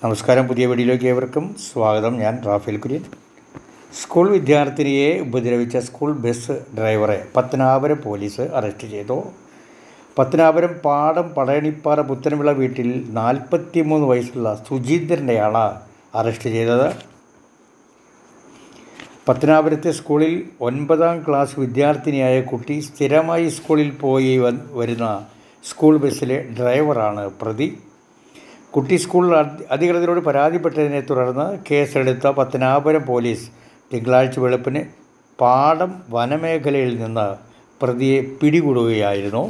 നമസ്കാരം. പുതിയ വീഡിയോയിലേക്ക് ഏവർക്കും സ്വാഗതം. ഞാൻ റാഫേൽ കുര്യൻ. സ്കൂൾ വിദ്യാർത്ഥിനിയെ ഉപദ്രവിച്ച സ്കൂൾ ബസ് ഡ്രൈവറെ പത്തനാപുരം പോലീസ് അറസ്റ്റ് ചെയ്തു. പത്തനാപുരം പാടം പടയണിപ്പാറ പുത്തൻവിള വീട്ടിൽ 43 വയസ്സുള്ള സുജീന്ദ്രനെയാണ് അറസ്റ്റ് ചെയ്തത്. പത്തനാപുരത്തെ സ്കൂളിൽ 9ാം ക്ലാസ് വിദ്യാർത്ഥിനിയായ കുട്ടി സ്ഥിരമായി സ്കൂളിൽ പോയി വരുന്ന സ്കൂൾ ബസ്സിലെ ഡ്രൈവറാണ് പ്രതി. കുട്ടി സ്കൂൾ അധികൃതരോട് പരാതിപ്പെട്ടതിനെ തുടർന്ന് കേസെടുത്ത പത്തനാപുരം പോലീസ് തിങ്കളാഴ്ച വെളുപ്പിന് പാടം വനമേഖലയിൽ നിന്ന് പ്രതിയെ പിടികൂടുകയായിരുന്നു.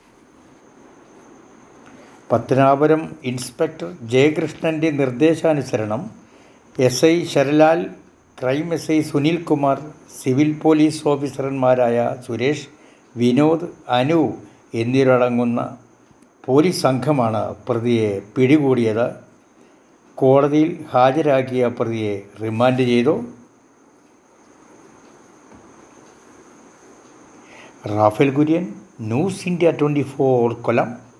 പത്തനാപുരം ഇൻസ്പെക്ടർ ജയകൃഷ്ണൻ്റെ നിർദ്ദേശാനുസരണം SI Sharalal, crime SI Sunilkumar, civil police ഓഫീസർമാരായ സുരേഷ്, വിനോദ്, അനു എന്നിവരടങ്ങുന്ന പോലീസ് സംഘമാണ് പ്രതിയെ പിടികൂടിയത്. കോടതിയിൽ ഹാജരാക്കിയ പ്രതിയെ റിമാൻഡ് ചെയ്തു. റാഫേൽ കുര്യൻ, ന്യൂസ് ഇന്ത്യ 24, കൊല്ലം.